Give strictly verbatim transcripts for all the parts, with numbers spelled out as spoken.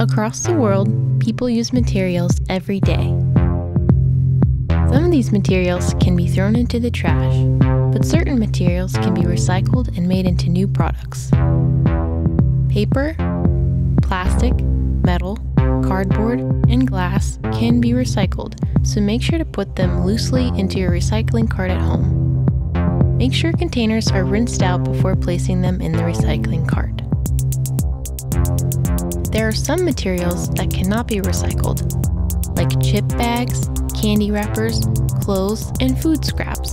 Across the world, people use materials every day. Some of these materials can be thrown into the trash, but certain materials can be recycled and made into new products. Paper, plastic, metal, cardboard, and glass can be recycled, so make sure to put them loosely into your recycling cart at home. Make sure containers are rinsed out before placing them in the recycling cart. There are some materials that cannot be recycled, like chip bags, candy wrappers, clothes, and food scraps.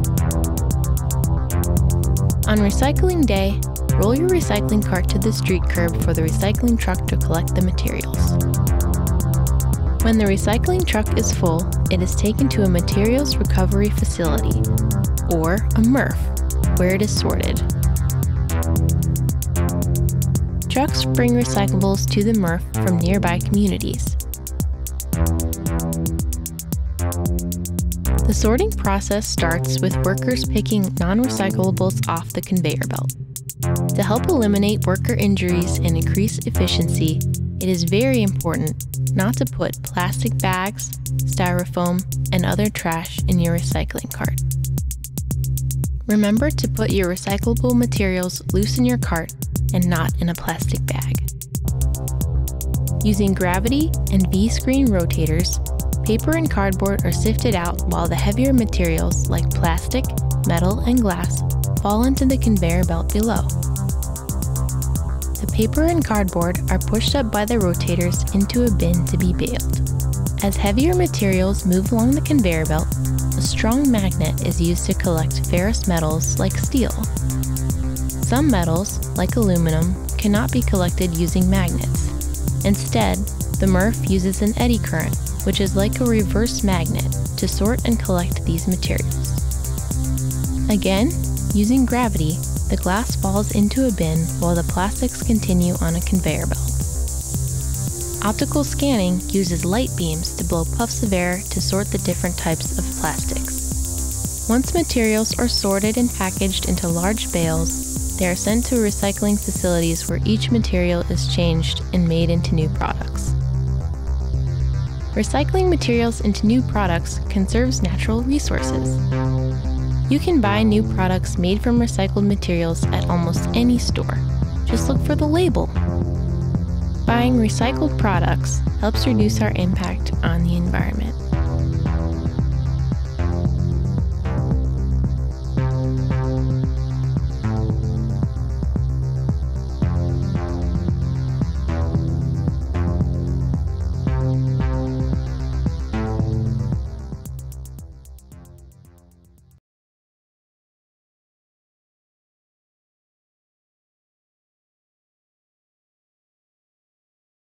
On recycling day, roll your recycling cart to the street curb for the recycling truck to collect the materials. When the recycling truck is full, it is taken to a materials recovery facility, or a M R F, where it is sorted. Trucks bring recyclables to the M R F from nearby communities. The sorting process starts with workers picking non-recyclables off the conveyor belt. To help eliminate worker injuries and increase efficiency, it is very important not to put plastic bags, styrofoam, and other trash in your recycling cart. Remember to put your recyclable materials loose in your cart and not in a plastic bag. Using gravity and V-screen rotators, paper and cardboard are sifted out while the heavier materials like plastic, metal, and glass fall into the conveyor belt below. The paper and cardboard are pushed up by the rotators into a bin to be baled. As heavier materials move along the conveyor belt, a strong magnet is used to collect ferrous metals like steel. Some metals, like aluminum, cannot be collected using magnets. Instead, the M R F uses an eddy current, which is like a reverse magnet, to sort and collect these materials. Again, using gravity, the glass falls into a bin while the plastics continue on a conveyor belt. Optical scanning uses light beams to blow puffs of air to sort the different types of plastics. Once materials are sorted and packaged into large bales, they are sent to recycling facilities where each material is changed and made into new products. Recycling materials into new products conserves natural resources. You can buy new products made from recycled materials at almost any store. Just look for the label. Buying recycled products helps reduce our impact on the environment.